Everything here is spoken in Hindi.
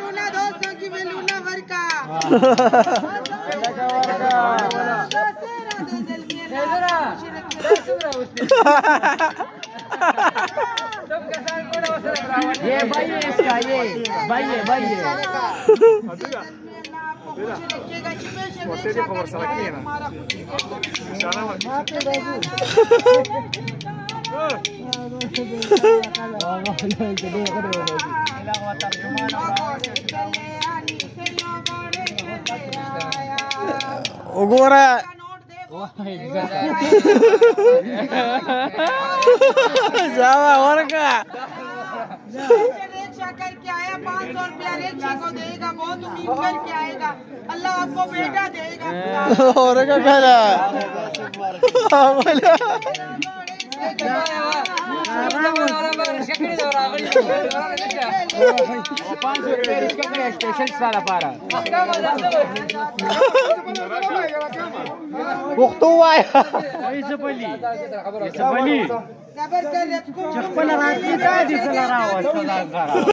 लूना दोस्तों की मैं लूना वर्का ये भाई है इसका, ये भाई है उगोरा जावा और का रिक्शा करके आया 500 रुपया रिक्शा को देगा, बहुत उम्मीद करके आएगा, अल्लाह आपको बेटा देगा। और का कहला स्पेशल साला पारा वक्तो वाय इसपली सबर कर चप्पल रात की काय दिसला राव